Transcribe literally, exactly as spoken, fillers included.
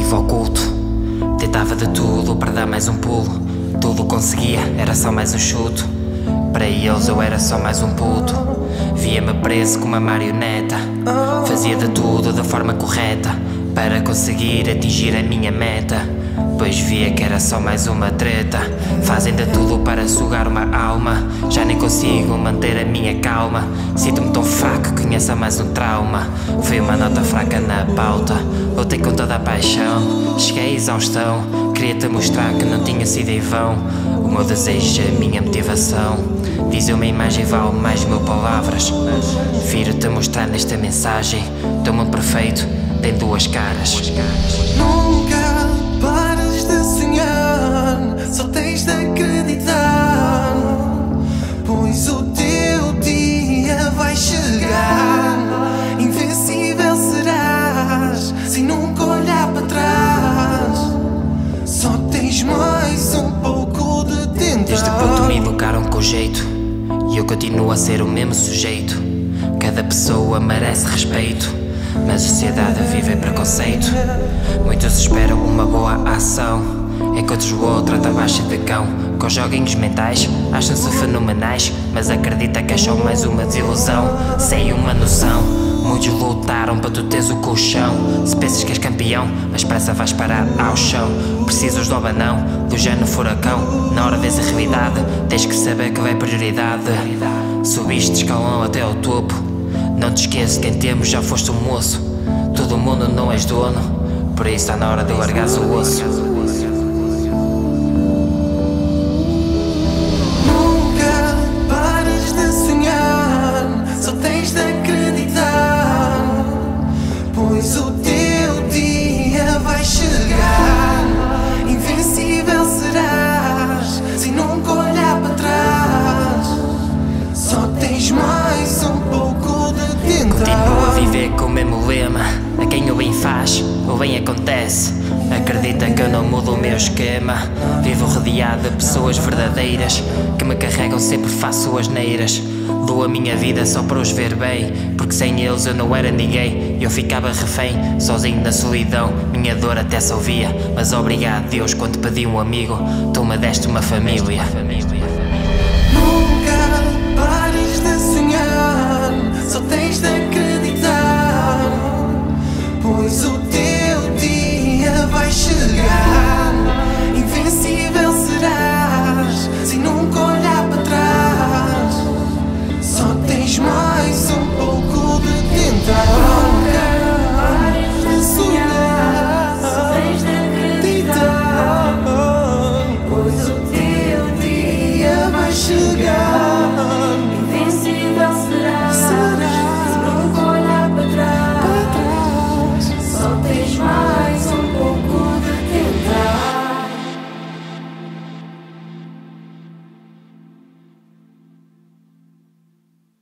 vivo oculto. Tentava de tudo para dar mais um pulo. Tudo conseguia, era só mais um chuto. Para eles eu era só mais um puto. Via-me preso como uma marioneta. Fazia de tudo da forma correta para conseguir atingir a minha meta. Pois via que era só mais uma treta. Fazem de tudo para sugar uma alma. Já nem consigo manter a minha calma. Sinto-me tão fraco que conheça mais um trauma. Foi uma nota fraca na pauta. Lutei com toda a paixão. Cheguei à exaustão. Queria-te mostrar que não tinha sido em vão. O meu desejo, a minha motivação. Dizer uma imagem vale mais de mil palavras. Prefiro-te mostrar nesta mensagem. Teu mundo perfeito tem duas caras. Nunca pares de sonhar, só tens de acreditar, pois o teu dia vai chegar. Invencível serás, se nunca olhar para trás. Só tens mais um pouco de tentar. Desde puto me educaram com jeito e eu continuo a ser o mesmo sujeito. Cada pessoa merece respeito, mas a sociedade vive em preconceito. Muitos esperam uma boa ação, enquanto o outro anda baixa de cão. Com joguinhos mentais, acham-se fenomenais, mas acredita que é só mais uma desilusão. Sem uma noção, muitos lutaram para tu teres o colchão. Se pensas que és campeão, mas pressa vais parar ao chão. Precisas do abanão, do género furacão. Na hora vês a realidade, tens que saber que vai prioridade. Subiste de escalão até ao topo. Não te esqueças que em tempos já foste um moço. Todo mundo não és dono, por isso está na hora de largares o osso. Nunca pares de sonhar, só tens de acreditar, pois o teu dia vai chegar. Invencível serás, se nunca olhar para trás. Só tens mais um pouco de tentar. Continuo a viver com o mesmo lema. A quem o bem faz, o bem acontece. Acredita que eu não mudo o meu esquema. Vivo rodeado de pessoas verdadeiras que me carregam, sempre faço asneiras. Dou a minha vida só para os ver bem, porque sem eles eu não era ninguém. Eu ficava refém, sozinho na solidão. Minha dor até se ouvia, mas obrigado Deus quando pedi um amigo. Tu me deste uma família.